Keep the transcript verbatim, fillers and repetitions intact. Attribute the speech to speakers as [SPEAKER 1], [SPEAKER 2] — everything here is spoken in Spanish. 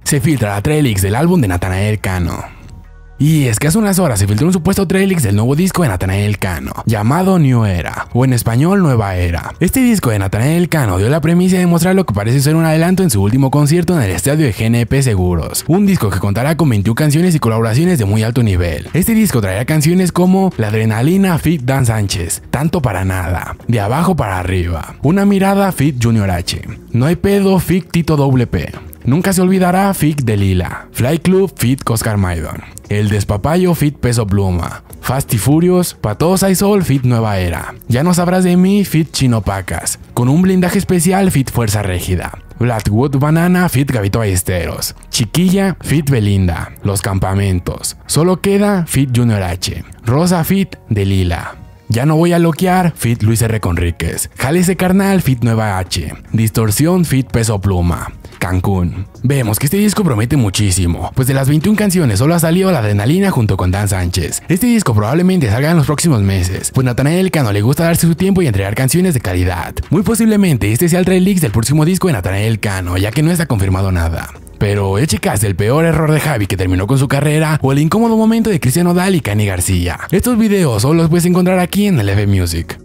[SPEAKER 1] se filtra la Trailix del álbum de Natanael Cano. Y es que hace unas horas se filtró un supuesto Trailix del nuevo disco de Natanael Cano, llamado New Era, o en español Nueva Era. Este disco de Natanael Cano dio la premisa de mostrar lo que parece ser un adelanto en su último concierto en el estadio de G N P Seguros, un disco que contará con veintiuna canciones y colaboraciones de muy alto nivel. Este disco traerá canciones como La Adrenalina feat. Dan Sánchez, Tanto para Nada, De Abajo para Arriba, Una Mirada feat. Junior H, No Hay Pedo feat. Tito W P, Nunca Se Olvidará feat. Delila, Fly Club feat. Oscar Maidon, El Despapayo feat. Peso Pluma, Fast y Furious, Pa' Todos Hay Sol feat. Nueva Era, Ya No Sabrás de Mí feat. Chino Pacas, Con un Blindaje Especial feat. Fuerza Régida, Blackwood Banana feat. Gabito Ballesteros, Chiquilla feat. Belinda, Los Campamentos, Solo Queda feat. Junior H, Rosa feat. Delila, Ya No Voy a Loquear feat. Luis R. Conríquez, Jálese Carnal feat. Nueva H, Distorsión feat. Peso Pluma, Cancún. Vemos que este disco promete muchísimo, pues de las veintiuna canciones solo ha salido La Adrenalina junto con Dan Sánchez. Este disco probablemente salga en los próximos meses, pues Natanael Cano le gusta darse su tiempo y entregar canciones de calidad. Muy posiblemente este sea el Trailix del próximo disco de Natanael Cano, ya que no está confirmado nada. Pero, ¿es chicas el peor error de Javi que terminó con su carrera o el incómodo momento de Cristian Nodal y Cani García? Estos videos solo los puedes encontrar aquí en el F Music.